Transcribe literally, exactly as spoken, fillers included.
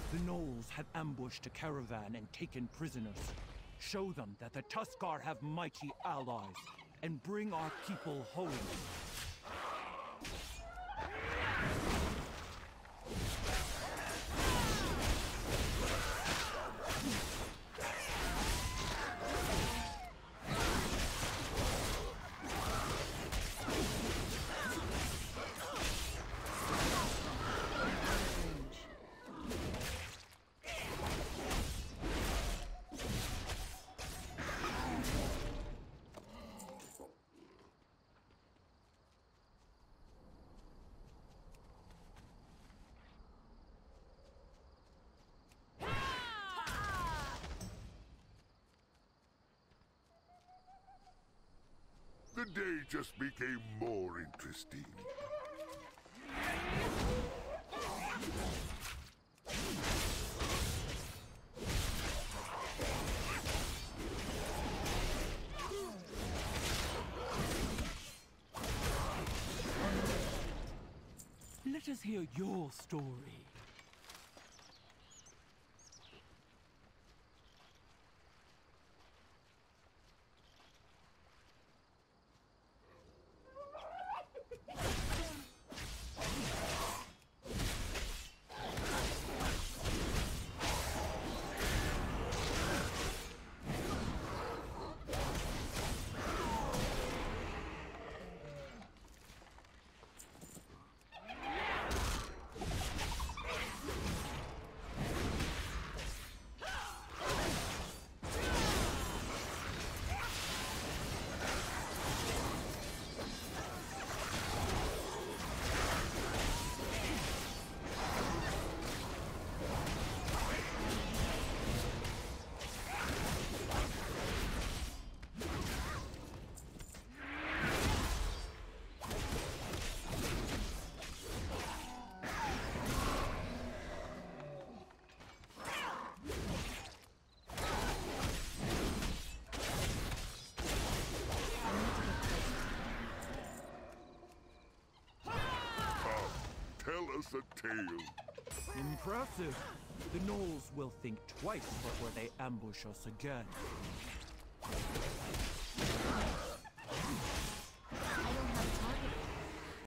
The Gnolls have ambushed a caravan and taken prisoners. Show them that the Tuskar have mighty allies, and bring our people home. The day just became more interesting. Let us hear your story. Tell us a tale. Impressive. The Gnolls will think twice before they ambush us again.